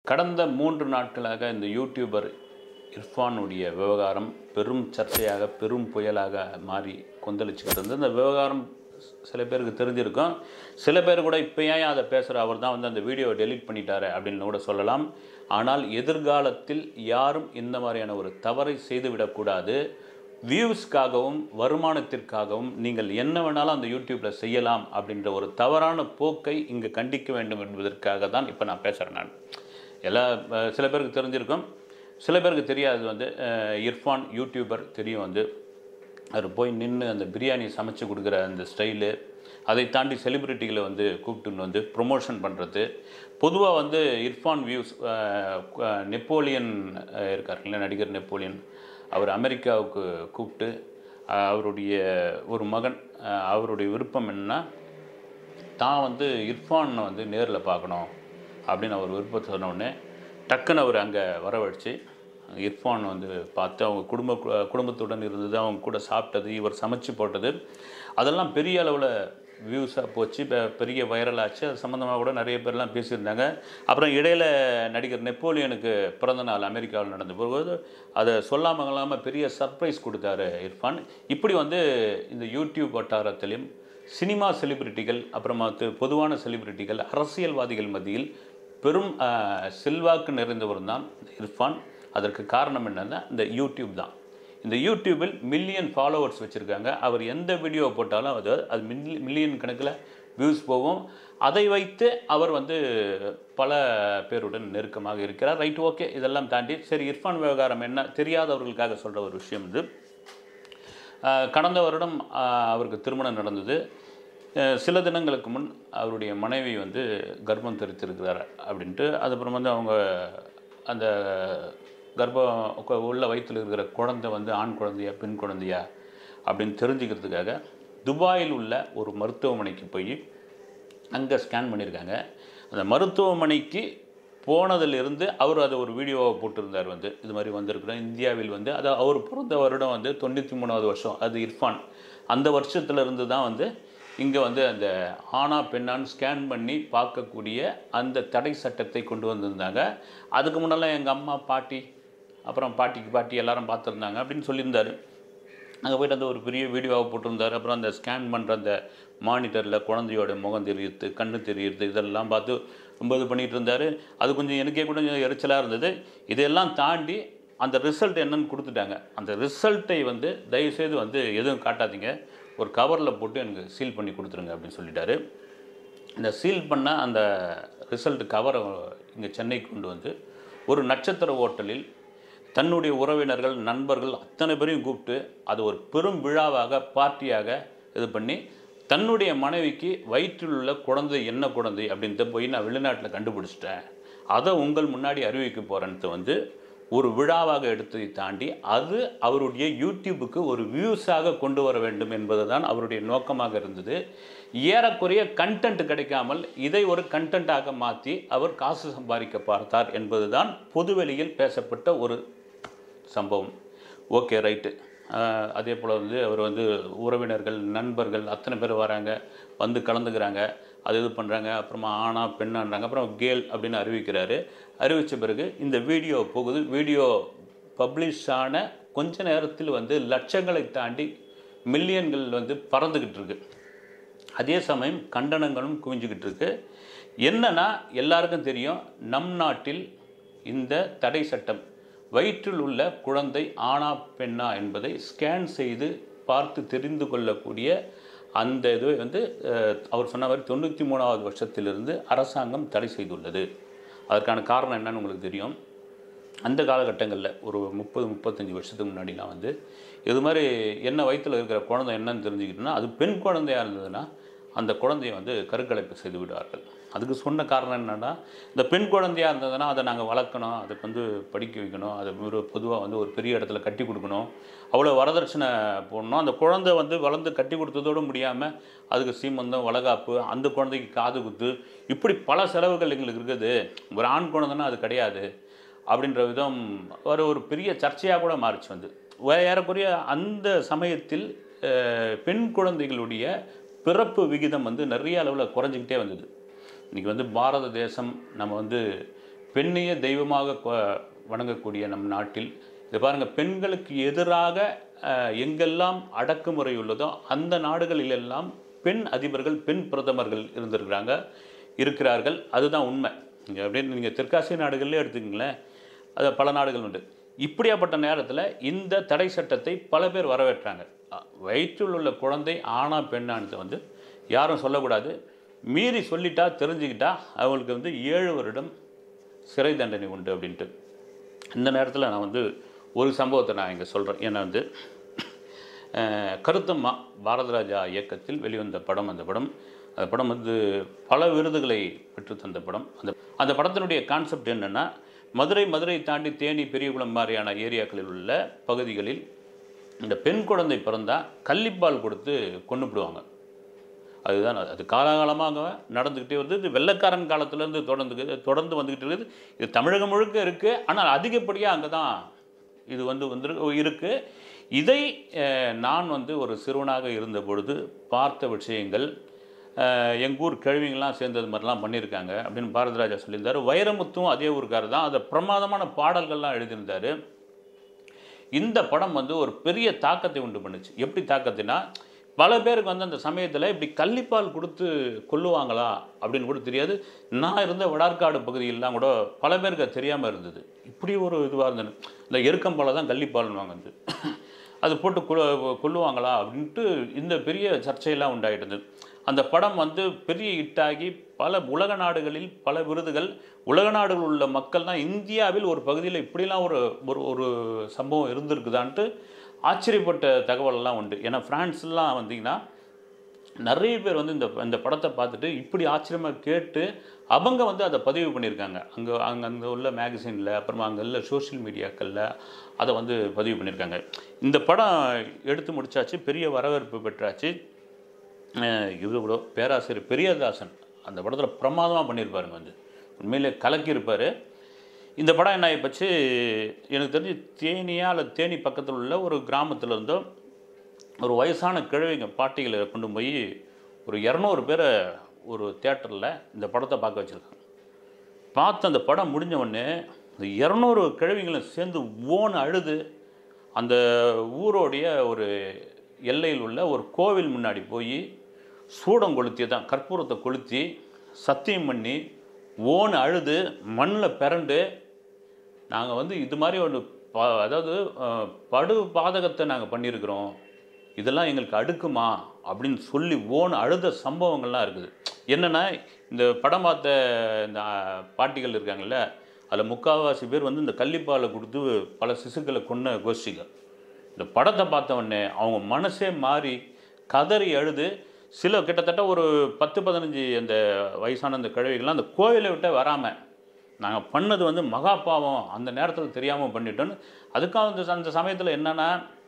கடந்த 3 நாட்களாக இந்த யூடியூபர் இர்ஃபானுடைய விவகாரம் பெரும் சர்ச்சையாக பெரும் புயலாக மாறி கொந்தளிச்சுக்கிட்டு இருந்தது. இந்த விவகாரம் சில பேருக்கு தெரிஞ்சிருக்கும். சில பேர் கூட இப்போ ஏன் அதை பேசுகிற, அவர் தான் வந்து அந்த வீடியோவை டெலீட் பண்ணிட்டாரு அப்படின்னு கூட சொல்லலாம். ஆனால் எதிர்காலத்தில் யாரும் இந்த மாதிரியான ஒரு தவறை செய்துவிடக்கூடாது. வியூஸ்க்காகவும் வருமானத்திற்காகவும் நீங்கள் என்ன வேணாலும் அந்த யூடியூப்பில் செய்யலாம் அப்படின்ற ஒரு தவறான போக்கை இங்கே கண்டிக்க வேண்டும் என்பதற்காக தான் இப்போ நான் பேசுகிறேன். சில பேருக்கு தெரிஞ்சிருக்கும், சில பேருக்கு தெரியாது. வந்து இர்ஃபான் யூடியூபர் தெரியும். வந்து அவர் போய் நின்று அந்த பிரியாணி சமைச்சு கொடுக்குற அந்த ஸ்டைலு, அதை தாண்டி செலிப்ரிட்டிகளை வந்து கூப்பிட்டுன்னு வந்து ப்ரொமோஷன் பண்ணுறது. பொதுவாக வந்து இர்ஃபான் வியூஸ் நெப்போலியன் இருக்கார் இல்லை, நடிகர் நெப்போலியன், அவர் அமெரிக்காவுக்கு கூப்பிட்டு அவருடைய ஒரு மகன், அவருடைய விருப்பம் என்னன்னா தான் வந்து இர்ஃபானை வந்து நேரில் பார்க்கணும் அப்படின்னு அவர் விருப்பத்தை சொன்னோடனே டக்குன்னு அவர் அங்கே வரவழைச்சு இர்ஃபான் வந்து பார்த்து அவங்க குடும்பத்துடன் இருந்தது, அவங்க கூட சாப்பிட்டது, இவர் சமைச்சு போட்டது, அதெல்லாம் பெரிய அளவில் வியூஸாக போச்சு, பெரிய வைரல் ஆச்சு. அது சம்மந்தமாக கூட நிறைய பேர்லாம் பேசியிருந்தாங்க. அப்புறம் இடையில் நடிகர் நெப்போலியனுக்கு பிறந்த நாள் அமெரிக்காவில் நடந்த போது அதை சொல்லாமல் பெரிய சர்ப்ரைஸ் கொடுத்தாரு இர்ஃபான். இப்படி வந்து இந்த யூடியூப் வட்டாரத்திலையும் சினிமா செலிப்ரிட்டிகள், அப்புறமா பொதுவான செலிப்ரிட்டிகள், அரசியல்வாதிகள் மத்தியில் பெரும் செல்வாக்கு நிறைந்தவர் தான் இர்ஃபான். அதற்கு காரணம் என்னென்னா இந்த யூடியூப் தான். இந்த யூடியூபில் மில்லியன் ஃபாலோவர்ஸ் வச்சுருக்காங்க. அவர் எந்த வீடியோ போட்டாலும் அது மில்லியன் கணக்கில் வியூஸ் போகும். அதை வைத்து அவர் வந்து பல பேருடன் நெருக்கமாக இருக்கிறார். Right, okay. இதெல்லாம் தாண்டி சரி, இர்ஃபான் விவகாரம் என்ன தெரியாதவர்களுக்காக சொல்கிற ஒரு விஷயம் இது. கடந்த வருடம் அவருக்கு திருமணம் நடந்தது. சில தினங்களுக்கு முன் அவருடைய மனைவி வந்து கர்ப்பம் தரித்திருக்கிறார் அப்படின்ட்டு, அதுக்கப்புறம் வந்து அவங்க அந்த கர்ப்பம் உள்ள வயிற்றில் இருக்கிற குழந்தை வந்து ஆண் குழந்தையா பெண் குழந்தையா அப்படின்னு தெரிஞ்சுக்கிறதுக்காக துபாயில் உள்ள ஒரு மருத்துவமனைக்கு போய் அங்கே ஸ்கேன் பண்ணியிருக்காங்க. அந்த மருத்துவமனைக்கு போனதிலிருந்து அவர் அதை ஒரு வீடியோவை போட்டிருந்தார். வந்து இது மாதிரி வந்திருக்கிறோம் இந்தியாவில் வந்து, அது அவர் பிறந்த வருடம் வந்து 93வது வருஷம், அது இர்ஃபான். அந்த வருஷத்துலேருந்து தான் வந்து இங்கே வந்து அந்த ஆணா பெண்ணான்னு ஸ்கேன் பண்ணி பார்க்கக்கூடிய அந்த தடை சட்டத்தை கொண்டு வந்திருந்தாங்க. அதுக்கு முன்னெல்லாம் எங்கள் அம்மா பாட்டி, அப்புறம் பாட்டிக்கு பாட்டி எல்லாரும் பார்த்துருந்தாங்க அப்படின்னு சொல்லியிருந்தார். அங்கே போய்ட்டு அந்த ஒரு பெரிய வீடியோவை போட்டிருந்தார். அப்புறம் அந்த ஸ்கேன் பண்ணுற அந்த மானிட்டரில் குழந்தையோட முகம் தெரியுது, கண்ணு தெரியுது, இதெல்லாம் பார்த்து ரொம்ப இது பண்ணிகிட்டு இருந்தார். அது கொஞ்சம் எனக்கே கூட எரிச்சலாக இருந்தது. இதெல்லாம் தாண்டி அந்த ரிசல்ட் என்னன்னு கொடுத்துட்டாங்க. அந்த ரிசல்ட்டை வந்து தயவுசெய்து வந்து எதுவும் காட்டாதீங்க, ஒரு கவரில் போட்டு எனக்கு சீல் பண்ணி கொடுத்துருங்க அப்படின்னு சொல்லிட்டாரு. இந்த சீல் பண்ண அந்த ரிசல்ட் கவரை இங்கே சென்னைக்கு கொண்டு வந்து ஒரு நட்சத்திர ஹோட்டலில் தன்னுடைய உறவினர்கள், நண்பர்கள் அத்தனை பேரையும் கூப்பிட்டு அது ஒரு பெரும் விழாவாக, பார்ட்டியாக இது பண்ணி தன்னுடைய மனைவிக்கு வயிற்றில் உள்ள குழந்தை என்ன குழந்தை அப்படின்ட்டு போய் நான் வெளிநாட்டில் கண்டுபிடிச்சிட்டேன், அதை உங்கள் முன்னாடி அறிவிக்க போகிறேன்ட்டு வந்து ஒரு விழாவாக எடுத்ததை தாண்டி அது அவருடைய யூடியூபுக்கு ஒரு வியூஸாக கொண்டு வர வேண்டும் என்பது தான் அவருடைய நோக்கமாக இருந்தது. ஏறக்குறைய கண்டென்ட் கிடைக்காமல் இதை ஒரு கண்டென்ட்டாக மாற்றி அவர் காசு சம்பாதிக்க பார்த்தார் என்பது தான் பொதுவெளியில் பேசப்பட்ட ஒரு சம்பவம். Okay, right. அதே போல் வந்து அவர் வந்து உறவினர்கள், நண்பர்கள் அத்தனை பேர் வராங்க, வந்து கலந்துக்கிறாங்க, அது இது பண்ணுறாங்க. அப்புறமா ஆணா பெண்ணான்றாங்க, அப்புறம் கேல் அப்படின்னு அறிவிக்கிறாரு. அறிவித்த பிறகு இந்த வீடியோ போகுது. வீடியோ பப்ளிஷ் ஆன கொஞ்ச நேரத்தில் வந்து லட்சங்களை தாண்டி மில்லியன்கள் வந்து பறந்துக்கிட்டு இருக்கு. அதே சமயம் கண்டனங்களும் குவிஞ்சிக்கிட்டு இருக்கு. என்னன்னா எல்லாருக்கும் தெரியும், நம் நாட்டில் இந்த தடை சட்டம் வயிற்றில் உள்ள குழந்தை ஆணா பெண்ணா என்பதை ஸ்கேன் செய்து பார்த்து தெரிந்து கொள்ளக்கூடிய அந்த இது வந்து அவர் சொன்ன மாதிரி 93வது வருஷத்திலிருந்து அரசாங்கம் தடை செய்துள்ளது. அதற்கான காரணம் என்னன்னு உங்களுக்கு தெரியும். அந்த காலகட்டங்களில் ஒரு 30-35 வருஷத்துக்கு முன்னாடிலாம் வந்து இது மாதிரி என்ன வயிற்றில் இருக்கிற குழந்தை என்னன்னு தெரிஞ்சுக்கிட்டோன்னா, அது பெண் குழந்தையாக இருந்ததுன்னா அந்த குழந்தையை வந்து கருக்கலைப்பு செய்து விடுவார்கள். அதுக்கு சொன்ன காரணம் என்னென்னா, இந்த பெண் குழந்தையாக இருந்ததுன்னா அதை நாங்கள் வளர்க்கணும், அதுக்கு வந்து படிக்க வைக்கணும், அதை ஒரு பொதுவாக வந்து ஒரு பெரிய இடத்துல கட்டி கொடுக்கணும், அவ்வளோ வரதட்சணை போடணும். அந்த குழந்தை வந்து வளர்ந்து கட்டி கொடுத்ததோடு முடியாமல் அதுக்கு சீமந்தம், வளகாப்பு, அந்த குழந்தைக்கு காது குத்து, இப்படி பல செலவுகள் எங்களுக்கு இருக்குது. ஒரு ஆண் குழந்தைன்னா அது கிடையாது அப்படின்ற விதம் ஒரு பெரிய சர்ச்சையாக கூட மாறிச்சு. வந்து ஏறக்குறைய அந்த சமயத்தில் பெண் குழந்தைகளுடைய பிறப்பு விகிதம் வந்து நிறைய அளவில் குறைஞ்சிக்கிட்டே வந்தது. இன்றைக்கி வந்து பாரத தேசம் நம்ம வந்து பெண்ணையே தெய்வமாக வணங்கக்கூடிய நம் நாட்டில் இது பாருங்கள், பெண்களுக்கு எதிராக எங்கெல்லாம் அடக்குமுறை உள்ளதோ அந்த நாடுகளிலெல்லாம் பெண் அதிபர்கள், பெண் பிரதமர்கள் இருக்கிறார்கள். அதுதான் உண்மை. இங்கே அப்படின்னு நீங்கள் தெற்காசிய நாடுகள்லேயே எடுத்துக்கிங்களேன், அது பல நாடுகள் உண்டு. இப்படியாப்பட்ட நேரத்தில் இந்த தடை சட்டத்தை பல பேர் வரவேற்றாங்க. வயிற்றில் உள்ள குழந்தை ஆணா பெண்ணானது யாரும் சொல்லக்கூடாது. மீறி சொல்லிட்டா, தெரிஞ்சுக்கிட்டா அவங்களுக்கு 7 வருடம் சிறை தண்டனை உண்டு அப்படின்ட்டு. இந்த நேரத்தில் நான் ஒரு சம்பவத்தை நான் இங்கே சொல்கிறேன். ஏன்னா கருத்தம்மா பாரதிராஜா இயக்கத்தில் வெளிவந்த படம். அந்த படம் பல விருதுகளை பெற்று தந்த படம். அந்த படத்தினுடைய கான்செப்ட் என்னென்னா, மதுரை தாண்டி தேனி, பெரியகுளம் மாதிரியான ஏரியாக்களில் உள்ள பகுதிகளில் இந்த பெண் குழந்தை பிறந்தால் கள்ளிப்பால் கொடுத்து கொன்னுப்பிடுவாங்க. அதுதான் அது காலகாலமாக நடந்துக்கிட்டே வருது. இது வெள்ளைக்காரன் காலத்துலேருந்து தொடர்ந்து வந்துக்கிட்டு இருக்குது. இது தமிழகம் முழுக்க இருக்குது. ஆனால் அதிகப்படியாக அங்கே தான் இது இருக்குது. இதை நான் ஒரு சிறுவனாக இருந்த பொழுது பார்த்த விஷயங்கள், எங்கள் ஊர் கிழவிங்கெல்லாம் சேர்ந்தது மாதிரிலாம் பண்ணியிருக்காங்க அப்படின்னு பாரதிராஜா சொல்லியிருந்தார். வைரமுத்தும் அதே ஊருக்காரர் தான். அதை பிரமாதமான பாடல்கள்லாம் எழுதியிருந்தார். இந்த படம் ஒரு பெரிய தாக்கத்தை உண்டு பண்ணுச்சு. எப்படி தாக்கத்தினா, பல பேருக்கு அந்த சமயத்தில் இப்படி கள்ளிப்பால் கொடுத்து கொல்லுவாங்களா அப்படின்னு கூட தெரியாது. நான் இருந்த வடார்காடு பகுதியிலாம் கூட பல பேருக்கு அது தெரியாமல் இருந்தது. இப்படி ஒரு இதுவாக இருந்தது. இந்த எருக்கம்பாலை தான் கள்ளிப்பால்னுவாங்க. அது போட்டு கொல்லுவாங்களா அப்படின்ட்டு இந்த பெரிய சர்ச்சையெல்லாம் உண்டாகிட்டது. அந்த படம் பெரிய ஹிட்டாகி பல உலக நாடுகளில் பல விருதுகள், உலக நாடுகளில் உள்ள மக்கள் தான் இந்தியாவில் ஒரு பகுதியில் இப்படிலாம் ஒரு சம்பவம் இருந்திருக்குதான்ட்டு ஆச்சரியப்பட்ட தகவலெல்லாம் உண்டு. ஏன்னா ஃப்ரான்ஸ்லாம் வந்தீங்கன்னா நிறைய பேர் இந்த படத்தை பார்த்துட்டு இப்படி ஆச்சரியமாக கேட்டு அவங்க அதை பதிவு பண்ணியிருக்காங்க. அங்கே உள்ள மேகசினில், அப்புறமா அங்கே உள்ள சோஷியல் மீடியாக்களில் அதை பதிவு பண்ணியிருக்காங்க. இந்த படம் எடுத்து முடித்தாச்சு, பெரிய வரவேற்பு பெற்றாச்சு. இவர் கூட பேராசிரியர் பெரியதாசன் அந்த படத்தில் பிரமாதமாக பண்ணியிருப்பாருங்க. உண்மையிலே கலக்கியிருப்பார். இந்த படம் என்ன ஆகிப்போச்சு, எனக்கு தெரிஞ்சு தேனியா அல்லது தேனி பக்கத்தில் உள்ள ஒரு கிராமத்தில் இருந்தோ ஒரு வயசான கிழவிங்க பாட்டிகளை கொண்டு போய் ஒரு 200 பேரை ஒரு தியேட்டரில் இந்த படத்தை பார்க்க வச்சுருக்காங்க. பார்த்து அந்த படம் முடிஞ்ச உடனே இந்த 200 கிழவிங்களும் சேர்ந்து அழுது அந்த ஊரோடைய ஒரு எல்லையில் உள்ள ஒரு கோவில் முன்னாடி போய் சூடம் கொளுத்தியதான், கற்பூரத்தை கொளுத்தி சத்தியம் பண்ணி அழுது மண்ணில் பிறண்டு, நாங்கள் இது மாதிரி அதாவது படு பாதகத்தை நாங்கள் பண்ணியிருக்கிறோம், இதெல்லாம் எங்களுக்கு அடுக்குமா அப்படின்னு சொல்லி அழுத சம்பவங்கள்லாம் இருக்குது. என்னென்னா, இந்த படம் பார்த்த இந்த பாட்டிகள் இருக்காங்கல்ல, அதில் முக்கால்வாசி பேர் இந்த கள்ளிப்பாலை கொடுத்து பல சிசுக்களை கொன்ன கோஷ்டிகள். இந்த படத்தை பார்த்தவொடனே அவங்க மனசே மாறி கதறி அழுது, சில கிட்டத்தட்ட ஒரு 10-15 அந்த வயசான அந்த கிழவிகள்லாம் அந்த கோவிலை விட்டு வராமல், நாங்கள் பண்ணது மகா பாவம், அந்த நேரத்தில் தெரியாமல் பண்ணிட்டோன்னு. அதுக்காக அந்த சமயத்தில் என்னென்னா,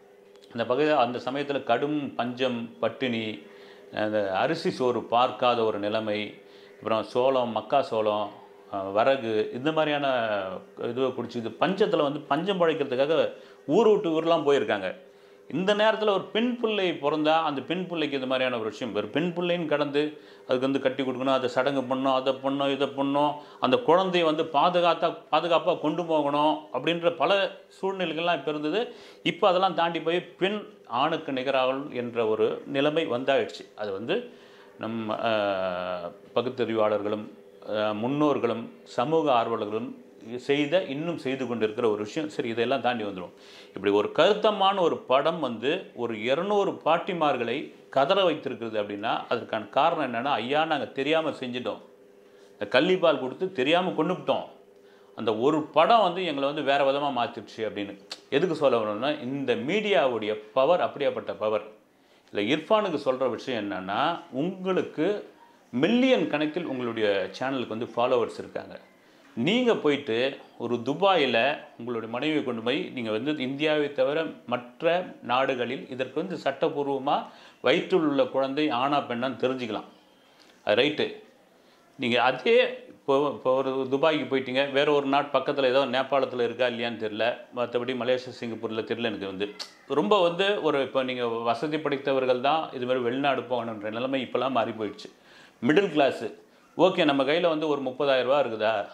அந்த சமயத்தில் கடும் பஞ்சம், பட்டினி, அந்த அரிசி சோறு பார்க்காத ஒரு நிலைமை, அப்புறம் சோளம், மக்கா சோளம், வரகு, இந்த மாதிரியான இதுவை குடிச்சிது. பஞ்சத்தில் பஞ்சம் பழைக்கிறதுக்காக ஊர் விட்டு ஊர்லாம் போயிருக்காங்க. இந்த நேரத்தில் ஒரு பெண் பிள்ளை பிறந்தா அந்த பெண் பிள்ளைக்கு இந்த மாதிரியான ஒரு விஷயம், ஒரு பெண் பிள்ளைன்னு கடந்து அதுக்கு கட்டி கொடுக்கணும், அதை சடங்கு பண்ணணும், அதை பண்ணணும், இதை பண்ணணும், அந்த குழந்தைய பாதுகாப்பாக கொண்டு போகணும் அப்படின்ற பல சூழ்நிலைகள்லாம் இப்போ இருந்தது. இப்போ அதெல்லாம் தாண்டி போய் பெண் ஆணுக்கு நிகராகல் என்ற ஒரு நிலைமை வந்தாயிடுச்சு. அது நம்ம பகுத்தறிவாளர்களும் முன்னோர்களும் சமூக ஆர்வலர்களும் இன்னும் செய்து கொண்டிருக்கிற ஒரு விஷயம். சரி, இதெல்லாம் தாண்டி வந்துடும். இப்படி ஒரு கருத்தமான ஒரு படம் ஒரு 200 பாட்டிமார்களை கதற வைத்திருக்கிறது அப்படின்னா அதற்கான காரணம் என்னென்னா, ஐயா நாங்கள் தெரியாமல் செஞ்சிட்டோம், இந்த கள்ளிப்பால் கொடுத்து தெரியாமல் கொண்டுவிட்டோம், அந்த ஒரு படம் எங்களை வேறு விதமாக மாற்றிடுச்சு அப்படின்னு. எதுக்கு சொல்ல வரணும்னா, இந்த மீடியாவுடைய பவர் அப்படியாப்பட்ட பவர். இல்லை, இர்ஃபானுக்கு சொல்கிற விஷயம் என்னென்னா, உங்களுக்கு மில்லியன் கணக்கில் உங்களுடைய சேனலுக்கு ஃபாலோவர்ஸ் இருக்காங்க. நீங்கள் போயிட்டு ஒரு துபாயில் உங்களுடைய மனைவியை கொண்டு போய் நீங்கள் இந்தியாவை தவிர மற்ற நாடுகளில் இதற்கு சட்டப்பூர்வமாக வயிற்றில் உள்ள குழந்தை ஆணா பெண்ணான்னு தெரிஞ்சுக்கலாம். அது ரைட்டு. நீங்கள் அதே இப்போ ஒரு துபாய்க்கு போயிட்டீங்க, வேறு ஒரு நாட்டு பக்கத்தில் ஏதோ நேபாளத்தில் இருக்கா இல்லையான்னு தெரில, மற்றபடி மலேசியா சிங்கப்பூரில் தெரில. எனக்கு ரொம்ப ஒரு இப்போ நீங்கள் வசதி படைத்தவர்கள் தான் இதுமாதிரி வெளிநாடு போகணுன்ற நிலைமை இப்போலாம் மாறி போயிடுச்சு. மிடில் கிளாஸு ஓகே, நம்ம கையில் ஒரு 30,000 ரூபா இருக்குதா,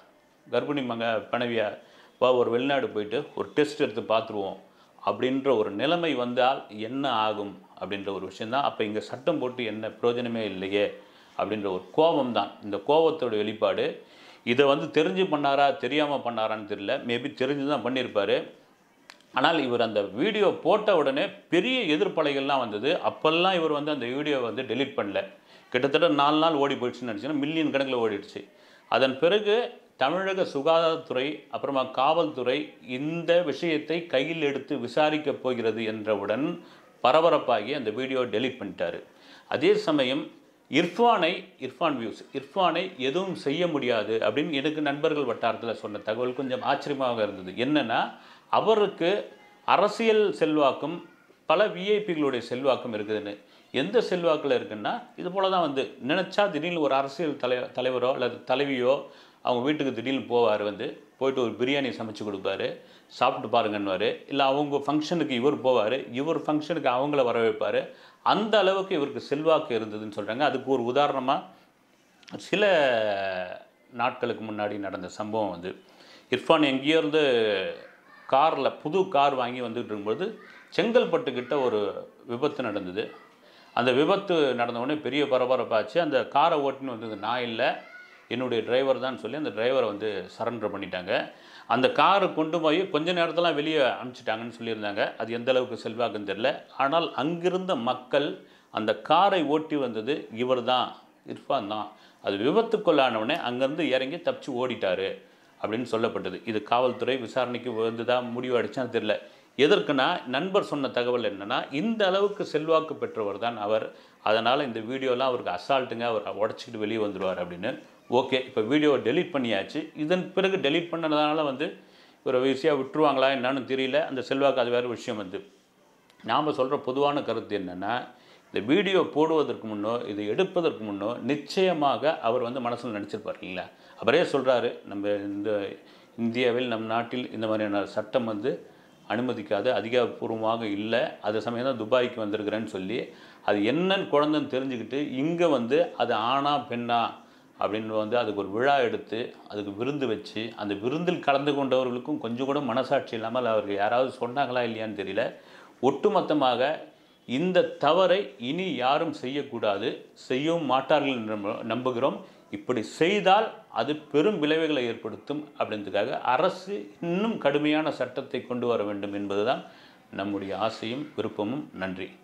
கர்ப்பிணி மனைவியை ஒரு வெளிநாடு போயிட்டு ஒரு டெஸ்ட் எடுத்து பார்த்துருவோம் அப்படின்ற ஒரு நிலைமை வந்தால் என்ன ஆகும் அப்படின்ற ஒரு விஷயந்தான். அப்போ இங்கே சட்டம் போட்டு என்ன பிரயோஜனமே இல்லையே அப்படின்ற ஒரு கோபம் தான். இந்த கோபத்தோட வெளிப்பாடு. இதை வந்து தெரிஞ்சு பண்ணாரா தெரியாமல் பண்ணாரான்னு தெரியல. மேபி தெரிஞ்சு தான் பண்ணியிருப்பார். ஆனால் இவர் அந்த வீடியோ போட்ட உடனே பெரிய எதிர்ப்பலைகள்லாம் வந்தது. அப்போல்லாம் இவர் வந்து அந்த வீடியோவை வந்து டெலீட் பண்ணல. கிட்டத்தட்ட 4 நாள் ஓடி போயிடுச்சுன்னு நினச்சிங்கன்னா மில்லியன் கணக்கில் ஓடிடுச்சு. அதன் பிறகு தமிழக சுகாதாரத்துறை அப்புறமா காவல்துறை இந்த விஷயத்தை கையில் எடுத்து விசாரிக்கப் போகிறது என்றவுடன் பரபரப்பாகி அந்த வீடியோ டெலீட் பண்ணிட்டார். அதே சமயம் இர்ஃபானை எதுவும் செய்ய முடியாது அப்படின்னு எனக்கு நண்பர்கள் வட்டாரத்தில் சொன்ன தகவல் கொஞ்சம் ஆச்சரியமாக இருந்தது. என்னென்னா, அவருக்கு அரசியல் செல்வாக்கும் பல விஐபிகளுடைய செல்வாக்கும் இருக்குதுன்னு. எந்த செல்வாக்கில் இருக்குன்னா, இது போல் தான் வந்து நினச்சா திடீர்னு ஒரு அரசியல் தலைவரோ அல்லது தலைவியோ அவங்க வீட்டுக்கு திடீர்னு போவார். போயிட்டு ஒரு பிரியாணி சமைச்சு கொடுப்பாரு, சாப்பிட்டு பாருங்கன்னுவார். இல்லை அவங்க ஃபங்க்ஷனுக்கு இவர் போவார், இவர் ஃபங்க்ஷனுக்கு அவங்கள வர வைப்பார். அந்த அளவுக்கு இவருக்கு செல்வாக்கு இருந்ததுன்னு சொல்கிறாங்க. அதுக்கு ஒரு உதாரணமாக சில நாட்களுக்கு முன்னாடி நடந்த சம்பவம் வந்து இர்ஃபான் எங்கேயோ இருந்து புது கார் வாங்கி வந்துட்டு இருக்கும்போது செங்கல்பட்டுக்கிட்ட ஒரு விபத்து நடந்தது. அந்த விபத்து நடந்தவுடனே பெரிய பரபரப்பாச்சு. அந்த காரை ஓட்டின்னு வந்தது நான் இல்லை, என்னுடைய டிரைவர் தான் சொல்லி அந்த டிரைவரை வந்து சரண்டர் பண்ணிட்டாங்க. அந்த காரை கொண்டு போய் கொஞ்ச நேரத்தில் வெளியே அனுப்பிச்சிட்டாங்கன்னு சொல்லியிருந்தாங்க. அது எந்த அளவுக்கு செல்வாக்குன்னு தெரியல. ஆனால் அங்கிருந்த மக்கள் அந்த காரை ஓட்டி வந்தது இவர் தான், இர்ஃபான் தான். அது விபத்துக்குள்ளானவுடனே அங்கேருந்து இறங்கி தப்பிச்சு ஓடிட்டார் அப்படின்னு சொல்லப்பட்டது. இது காவல்துறை விசாரணைக்கு வந்து தான் முடிவு அடித்தான்னு தெரியல. எதற்குனா, நண்பர் சொன்ன தகவல் என்னென்னா, இந்த அளவுக்கு செல்வாக்கு பெற்றவர் தான் அவர். அதனால் இந்த வீடியோலாம் அவருக்கு அசால்ட்டுங்க, அவர் உடச்சிக்கிட்டு வெளியே வந்துடுவார் அப்படின்னு. ஓகே, இப்போ வீடியோவை டெலீட் பண்ணியாச்சு. இதன் பிறகு டெலீட் பண்ணதுனால வந்து ஒரு ஈஸியாக விட்டுருவாங்களா என்னன்னு தெரியல. அந்த செல்வாக்கு அது வேறு விஷயம் வந்து. நாம் சொல்கிற பொதுவான கருத்து என்னென்னா, இந்த வீடியோ போடுவதற்கு முன்னோ இதை எடுப்பதற்கு முன்னோ நிச்சயமாக அவர் வந்து மனசில் நினச்சிருப்பார் இல்லைங்களா. அவரே சொல்கிறாரு, நம்ம இந்த இந்தியாவில் நம் நாட்டில் இந்த மாதிரியான சட்டம் வந்து அனுமதிக்காது, அதிகாரப்பூர்வமாக இல்லை. அது சமயம் தான் துபாய்க்கு வந்திருக்கிறேன்னு சொல்லி அது என்னன்னு குழந்தைன்னு தெரிஞ்சுக்கிட்டு இங்கே வந்து அது ஆணா பெண்ணா அப்படின்னு வந்து அதுக்கு ஒரு விழா எடுத்து அதுக்கு விருந்து வச்சு அந்த விருந்தில் கலந்து கொண்டவர்களுக்கும் கொஞ்சம் கூட மனசாட்சி இல்லாமல் அவர்கள் யாராவது சொன்னாங்களா இல்லையான்னு தெரியல. ஒட்டுமொத்தமாக இந்த தவறை இனி யாரும் செய்யக்கூடாது, செய்யவும் மாட்டார்கள் என்று நம்புகிறோம். இப்படி செய்தால் அது பெரும் விளைவுகளை ஏற்படுத்தும் அப்படின்றதுக்காக அரசு இன்னும் கடுமையான சட்டத்தை கொண்டு வர வேண்டும் என்பதுதான் நம்முடைய ஆசையும் விருப்பமும். நன்றி.